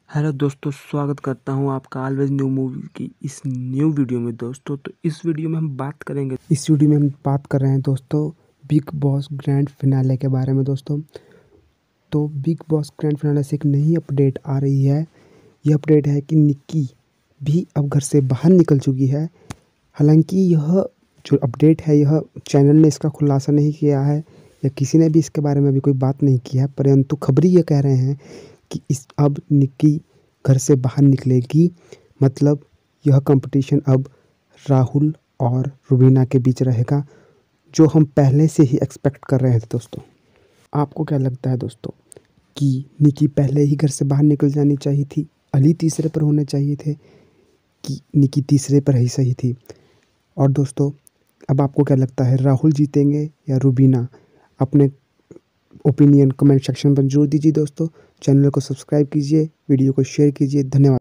Hello दोस्तों, स्वागत करता हूं आपका ऑलवेज न्यू मूवी की इस न्यू वीडियो में। दोस्तों तो इस वीडियो में हम बात कर रहे हैं दोस्तों बिग बॉस ग्रैंड फिनाले के बारे में। दोस्तों तो बिग बॉस ग्रैंड फिनाले से एक नई अपडेट आ रही है। ये अपडेट है कि निक्की भी अब घर से बाहर निकल चुकी है। हालांकि यह जो अपडेट है, यह चैनल ने इसका खुलासा नहीं किया है या किसी ने भी इसके बारे में अभी कोई बात नहीं की है, परंतु खबरी ये कह रहे हैं कि अब निक्की घर से बाहर निकलेगी। मतलब यह कंपटीशन अब राहुल और रुबीना के बीच रहेगा, जो हम पहले से ही एक्सपेक्ट कर रहे थे। दोस्तों आपको क्या लगता है दोस्तों कि निक्की पहले ही घर से बाहर निकल जानी चाहिए थी, अली तीसरे पर होने चाहिए थे, कि निक्की तीसरे पर ही सही थी? और दोस्तों अब आपको क्या लगता है, राहुल जीतेंगे या रुबीना? अपने ओपिनियन कमेंट सेक्शन पर जरूर दीजिए। दोस्तों चैनल को सब्सक्राइब कीजिए, वीडियो को शेयर कीजिए। धन्यवाद।